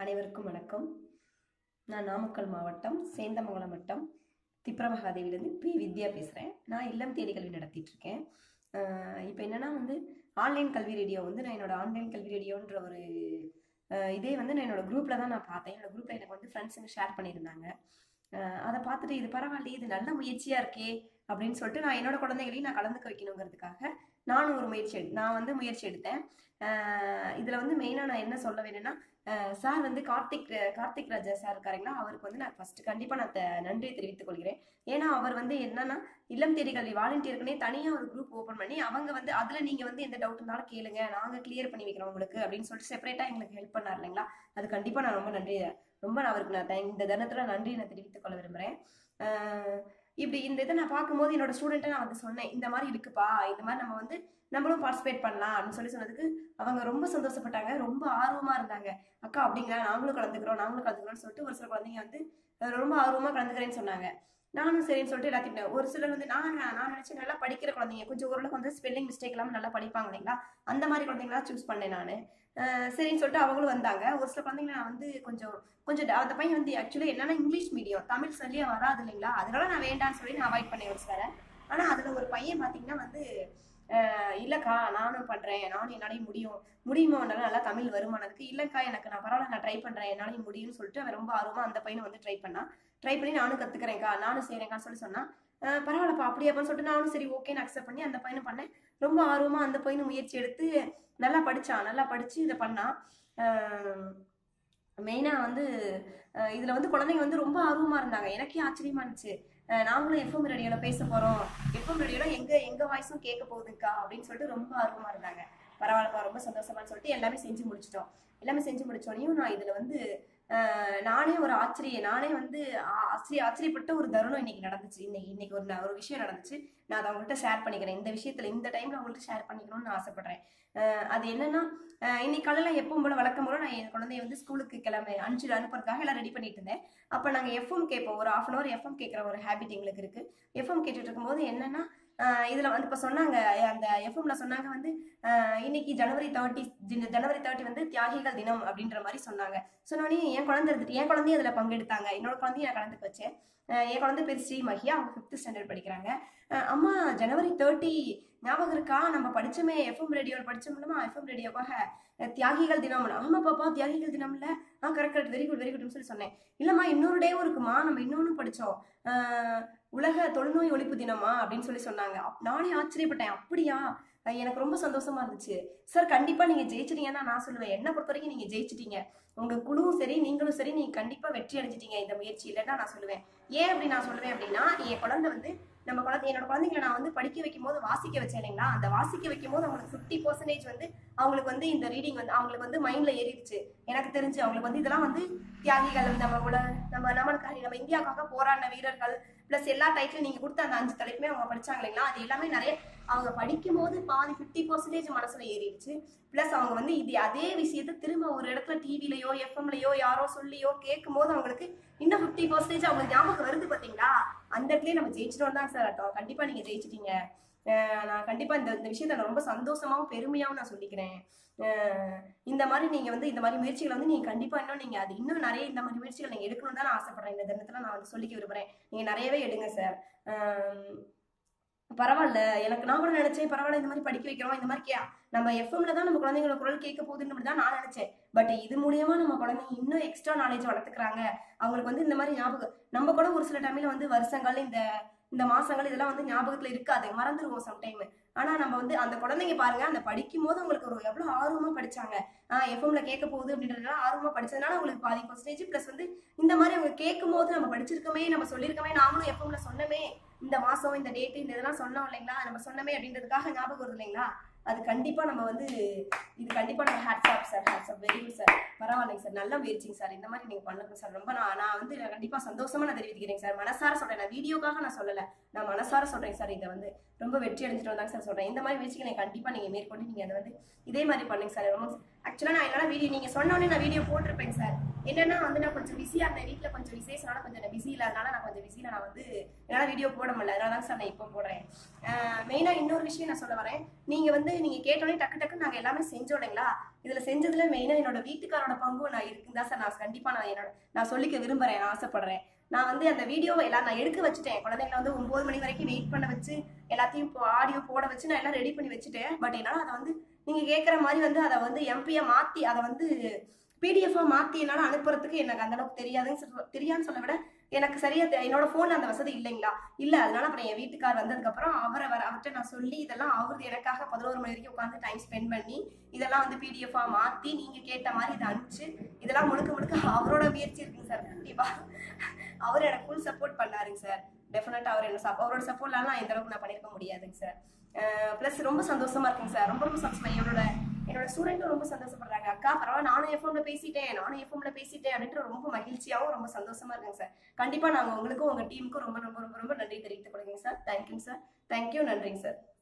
அனைவருக்கும் வணக்கம். நான் நாமக்கல் மாவட்டம் சேந்தமங்கலம் வட்டம் திப்பரமகாதேவிலேருந்து வித்யா பேசுகிறேன். நான் இல்லம் தேடி கல்வி நடத்திட்டு இருக்கேன். இப்போ என்னன்னா ஆன்லைன் கல்வி ரேடியோ நான் என்னோட ஆன்லைன் கல்வி ரேடியோன்ற ஒரு இதே நான் என்னோட குரூப்ல தான் நான் பார்த்தேன். என்னோட குரூப்ல எனக்கு ஃப்ரெண்ட்ஸுங்க ஷேர் பண்ணியிருந்தாங்க. அதை பார்த்துட்டு இது பரவாயில்லையே, இது நல்ல முயற்சியா இருக்கே அப்படின்னு சொல்லிட்டு நான் என்னோட குழந்தைகளையும் நான் கலந்துக்க வைக்கணுங்கிறதுக்காக நானும் ஒரு முயற்சி எடுத்தேன். இதுல மெயினா நான் என்ன சொல்ல வேணும்னா, சார் கார்த்திக் ராஜா சார் இருக்காருங்களா, அவருக்கு நான் ஃபர்ஸ்ட் கண்டிப்பா நான் நன்றியை தெரிவித்துக் கொள்கிறேன். ஏன்னா அவர் என்னன்னா இல்லம் தேடி கல்வி வாலண்டியருக்குனே தனியா ஒரு குரூப் ஓபன் பண்ணி அவங்க அதுல நீங்க எந்த டவுட் இருந்தாலும் கேளுங்க, நாங்க கிளியர் பண்ணி வைக்கிறோம் உங்களுக்கு அப்படின்னு சொல்லிட்டு செப்பரேட்டா எங்களுக்கு ஹெல்ப் பண்ணாரு இல்லைங்களா. அது கண்டிப்பா நான் ரொம்ப அவருக்கு நான் இந்த தினத்துல நன்றியை நான் தெரிவித்துக் கொள்ள விரும்புறேன். இப்படி இந்த இதை நான் பார்க்கும்போது என்னோட ஸ்டூடெண்ட்டை நான் சொன்னேன், இந்த மாதிரி இருக்குப்பா, இந்த மாதிரி நம்மளும் பார்ட்டிசிபேட் பண்ணலாம் அப்படின்னு சொன்னதுக்கு அவங்க ரொம்ப சந்தோஷப்பட்டாங்க, ரொம்ப ஆர்வமா இருந்தாங்க. அக்கா அப்படிங்களா, நாங்களும் கலந்துக்கிறோம்னு சொல்லிட்டு ஒரு சில குழந்தைங்க ரொம்ப ஆர்வமா கலந்துக்கிறேன்னு சொன்னாங்க. நானும் சரின்னு சொல்லிட்டு எல்லாத்தையும் ஒரு சிலர் நான் நினைச்சேன் நல்லா படிக்கிற குழந்தைங்க, கொஞ்சம் ஓரளவுக்கு ஸ்பெல்லிங் மிஸ்டேக் இல்லாமல் நல்லா படிப்பாங்க இல்லைங்களா, அந்த மாதிரி குழந்தைங்களா சூஸ் பண்ணேன் நான். சரின்னு சொல்லிட்டு அவங்களும் வந்தாங்க. ஒரு சில குழந்தைங்க நான் கொஞ்சம் அந்த பையன் ஆக்சுவலி என்னன்னா இங்கிலீஷ் மீடியம், தமிழ் சொல்லியே வராது இல்லைங்களா, அதனால நான் வேண்டான்னு சொல்லி நான் அவாய்ட் பண்ணேன் ஒரு சிலரை. ஆனா அதுல ஒரு பையன் பாத்தீங்கன்னா இல்லக்கா நானும் பண்றேன், நானும் என்னாலையும் முடியுமா நல்லா தமிழ் வருமானதுக்கு, இல்லக்கா எனக்கு நான் பரவாயில்ல நான் ட்ரை பண்றேன் என்னாலையும் முடியும்னு சொல்லிட்டு அவன் ரொம்ப ஆர்வமா அந்த பையனை ட்ரை பண்ணி நானும் கத்துக்கிறேன்க்கா நானும் செய்யறேன்கான்னு சொன்னா, பரவாயில்லப்பா அப்படியாப்பான்னு சொல்லிட்டு நானும் சரி ஓகேன்னு அக்செப்ட் பண்ணி அந்த பையனும் பண்ணேன். ரொம்ப ஆர்வமா அந்த பையனும் முயற்சி எடுத்து நல்லா படிச்சு இதை பண்ணான். மெயினா இதுல குழந்தைங்க ரொம்ப ஆர்வமா இருந்தாங்க. எனக்கே ஆச்சரியமா இருந்துச்சு. நாங்களும் எஃப்எம் ரேடியோல பேச போறோம், எஃப்எம் ரேடியோல எங்க வாய்ஸும் கேட்க போகுதுக்கா அப்படின்னு சொல்லிட்டு ரொம்ப ஆர்வமா இருந்தாங்க. பரவாயில்லப்பா ரொம்ப சந்தோஷமான்னு சொல்லிட்டு எல்லாமே செஞ்சு முடிச்சிட்டோம். எல்லாமே செஞ்சு முடிச்சோனையும் நான் இதுல நானே ஆச்சரியப்பட்ட ஒரு தருணம் இன்னைக்கு நடந்துச்சு. இன்னைக்கு ஒரு விஷயம் நடந்துச்சு. நான் அதை அவங்கள்ட்ட ஷேர் பண்ணிக்கிறேன். இந்த விஷயத்துல இந்த டைம்ல அவங்கள்ட்ட ஷேர் பண்ணிக்கணும்னு நான் ஆசைப்படுறேன். அது என்னன்னா, இன்னைக்கு காலையில எப்பவும் போல வழக்கம் போல நான் என் குழந்தைய ஸ்கூலுக்கு அனுப்புறதுக்காக எல்லாம் ரெடி பண்ணிட்டு இருந்தேன். அப்ப நாங்க எஃப்எம் கேட்போம், ஒரு 1/2 hour எஃப்எம் கேட்கிற ஒரு ஹேபிட் எங்களுக்கு இருக்கு. எஃப்எம் கேட்டுட்டு இருக்கும்போது என்னன்னா, இதுல இப்ப சொன்னாங்க, அந்த எஃப்எம்ல சொன்னாங்க இன்னைக்கு ஜனவரி 30 தியாகிகள் தினம் அப்படின்ற மாதிரி சொன்னாங்க. சொன்னோடனே என் குழந்தைய அதுல பங்கெடுத்தாங்க. என்னோட குழந்தைய நான் கலந்துக்க வச்சேன். என் குழந்தை பேர் ஸ்ரீமஹி, அவங்க 5th standard படிக்கிறாங்க. அம்மா ஜனவரி 30 ஞாபகம் இருக்கா, நம்ம படிச்சோமே எஃப்எம் ரேடியோவில் படிச்சோம்லமா, எஃப்எம் ரேடியோக்காக தியாகிகள் தினம். ஆமா பாப்பா தியாகிகள் தினம்ல, கரெக்ட் வெரி குட்னு சொல்லி சொன்னேன். இல்லம்மா இன்னொரு டேவும் இருக்குமா, நம்ம இன்னொன்னு படிச்சோம், உலக தொழுநோய் ஒழிப்பு தினமா அப்படின்னு சொல்லி சொன்னாங்க. நானே ஆச்சரியப்பட்டேன், அப்படியா, எனக்கு ரொம்ப சந்தோஷமா இருந்துச்சு. சார் கண்டிப்பா நீங்க ஜெயிச்சிட்டீங்கன்னா நான் சொல்லுவேன், என்ன பொறுத்த வரைக்கும் நீங்க ஜெயிச்சிட்டீங்க, உங்க குழுவும் சரி நீங்களும் சரி நீங்க கண்டிப்பா வெற்றி அடைஞ்சிட்டீங்க இந்த முயற்சி இல்லைன்னா நான் சொல்லுவேன். ஏன் அப்படி நான் சொல்லுவேன் அப்படின்னா, என் குழந்தை என்னோட குழந்தைங்களை நான் படிக்க வைக்கும் போது வாசிக்க வச்சேன் இல்லைங்களா, அந்த வாசிக்க வைக்கும் போது அவங்களுக்கு 50% அவங்களுக்கு இந்த ரீடிங் அவங்களுக்கு மைண்ட்ல ஏறிடுச்சு. எனக்கு தெரிஞ்சு அவங்களுக்கு இதெல்லாம் தியாகிகள், நம்ம இந்தியாவுக்காக போராடின வீரர்கள் பிளஸ் எல்லா டைட்டிலும் நீங்க கொடுத்த அந்த 5 தலைப்புமே அவங்க படிச்சாங்க இல்லைங்களா, அது எல்லாமே நிறைய அவங்க படிக்கும் போது பாதி 50% மனசுல ஏறிடுச்சு. பிளஸ் அவங்க இது அதே விஷயத்த திரும்ப ஒரு இடத்துல டிவிலையோ எஃப்எம்லையோ யாரோ சொல்லியோ கேட்கும் போது அவங்களுக்கு இன்னும் 50% அவங்களுக்கு ஞாபகம் வருது பாத்தீங்களா, அந்த இடத்துலயே நம்ம ஜெயிச்சிட்டோம் தான் சார் அர்த்தம். கண்டிப்பா நீங்க ஜெயிச்சிட்டீங்க. நான் கண்டிப்பா இந்த விஷயத்த நான் ரொம்ப சந்தோஷமாவும் பெருமையாவும் நான் சொல்லிக்கிறேன். இந்த மாதிரி நீங்க இந்த மாதிரி முயற்சிகளை நீங்க கண்டிப்பா இன்னும் நிறைய இந்த மாதிரி முயற்சிகள் நீங்க எடுக்கணும்னு தான் நான் ஆசைப்படுறேன். இந்த தினத்துல நான் சொல்லிக்க விரும்புறேன், நீங்க நிறையவே எடுங்க சார். பரவாயில்ல, நான் கூட நினைச்சேன் பரவாயில்ல இந்த மாதிரி படிக்க வைக்கிறோம், இந்த மாதிரி நம்ம எஃப்எம்ல தான் நம்ம குழந்தைங்களோட குரல் கேட்க போகுதுன்னு தான் நான் நினைச்சேன். பட் இது மூலியமா நம்ம குழந்தைங்க இன்னும் எக்ஸ்ட்ரா நாலேஜ் வளர்த்துக்கிறாங்க. அவங்களுக்கு இந்த மாதிரி ஞாபகம், நம்ம கூட ஒரு சில டைம்ல வருஷங்கள் இந்த மாசங்கள் இதெல்லாம் ஞாபகத்துல இருக்காது, மறந்துருவோம் சம்டைம். ஆனா நம்ம அந்த குழந்தைங்க பாருங்க, அந்த படிக்கும் போது அவங்களுக்கு எவ்வளவு ஆர்வமா படிச்சாங்க. எஃப்எம்ல கேட்க போகுது அப்படின்றதுனால ஆர்வமா படிச்சதுனால அவங்களுக்கு பாதி % பிளஸ் இந்த மாதிரி அவங்க கேட்கும் போது நம்ம படிச்சிருக்கோமே, நம்ம சொல்லியிருக்கோமே, நாமளும் எஃப்எம்ல சொன்னமே, இந்த மாசம் இந்த டேட் இந்த இதெல்லாம் சொன்னோம் இல்லைங்களா, நம்ம சொன்னமே அப்படின்றதுக்காக ஞாபகம் வருது இல்லைங்களா. அது கண்டிப்பா நம்ம இது கண்டிப்பா நம்ம hats off sir, hats off, very good sir, பரவாயில்லைங்க சார், நல்ல முயற்சிங்க சார், இந்த மாதிரி நீங்க பண்ணுங்க சார். ரொம்ப நான் கண்டிப்பா சந்தோஷமா நான் தெரிவிக்கிறேன் சார், மனசார சொல்றேன், நான் வீடியோக்காக நான் சொல்லல, நான் மனசார சொல்றேன் சார். இதை ரொம்ப வெற்றி அடைஞ்சிட்டு வந்தாங்க சார் சொல்றேன். இந்த மாதிரி முயற்சிகளை கண்டிப்பா நீங்க மேற்கொண்டு நீங்க அதை இதே மாதிரி பண்ணுங்க சார். ரொம்ப ஆக்சுவலாக நான் என்னால் வீடியோ நீங்கள் சொன்னோடனே நான் வீடியோ போட்டிருப்பேங்க சார். என்னன்னா வந்து நான் கொஞ்சம் பிஸியாக இருந்தேன், வீட்டில் கொஞ்சம் விசேஷனால கொஞ்சம் பிஸி இல்லாதனால நான் கொஞ்சம் பிஸியில் நான் வந்து என்னால் வீடியோ போட முடியல. அதனால தான் சார் நான் இப்போ போடுறேன். மெயினாக இன்னொரு விஷயம் நான் சொல்ல வரேன். நீங்கள் கேட்டோடனே டக்கு டக்குன்னு நாங்கள் எல்லாமே செஞ்சோம் இல்லைங்களா? இதில் செஞ்சதில் மெயினாக என்னோட வீட்டுக்காரோட பங்கும் நான் இருக்குன்னு தான் சார் நான் கண்டிப்பாக நான் சொல்லிக்க விரும்புகிறேன், ஆசைப்படுறேன். நான் வந்து அந்த வீடியோவை எல்லாம் நான் எடுக்க வச்சுட்டேன். குழந்தைங்களை வந்து 9 மணி வரைக்கும் வெயிட் பண்ண வச்சு எல்லாத்தையும் ஆடியோ போட வச்சு நான் எல்லாம் ரெடி பண்ணி வச்சுட்டேன். பட் என்னால் அதை வந்து நீங்கள் கேட்குற மாதிரி வந்து அதை வந்து எம்பியை மாற்றி அதை வந்து பிடிஎஃபாக மாற்றி என்னால் அனுப்புறதுக்கு எனக்கு அந்தளவுக்கு தெரியாதுன்னு சொல்ல விட எனக்கு சரியாக என்னோட ஃபோனில் அந்த வசதி இல்லைங்களா? இல்லை. அதனால அப்புறம் என் வீட்டுக்கார் வந்ததுக்கப்புறம் அவர்கிட்ட நான் சொல்லி இதெல்லாம் அவரு எனக்காக 11 மணி வரைக்கும் உட்காந்து டைம் ஸ்பெண்ட் பண்ணி இதெல்லாம் வந்து பிடிஎஃபாக மாற்றி நீங்கள் கேட்ட மாதிரி இதை அனுப்பிச்சு இதெல்லாம் முழுக்க அவரோட முயற்சி இருக்குங்க சார். கண்டிப்பாக அவர் எனக்கு ஃபுல் சப்போர்ட் பண்ணாருங்க சார். டெஃபினட்டாக அவரோட சப்போர்ட்லாம் இந்த அளவுக்கு நான் பண்ணியிருக்க முடியாதுங்க சார். ப்ளஸ் ரொம்ப சந்தோஷமா இருக்குங்க சார். ரொம்ப சந்தோஷமா என்னோட ஸ்டூடெண்ட்டும் ரொம்ப சந்தோஷப்படுறாங்க. அக்கா பரவாயில்ல, நானும் எஃப்எம்ல பேசிட்டேன் அப்படின்ற ரொம்ப மகிழ்ச்சியாகவும் ரொம்ப சந்தோஷமா இருக்குங்க சார். கண்டிப்பா நாங்கள் உங்களுக்கும் உங்க டீமுக்கும் ரொம்ப ரொம்ப ரொம்ப ரொம்ப நன்றி தெரிவித்துக் கொள்கிறேங்க சார். தேங்க்யூங்க சார். தேங்க்யூ. நன்றிங்க சார்.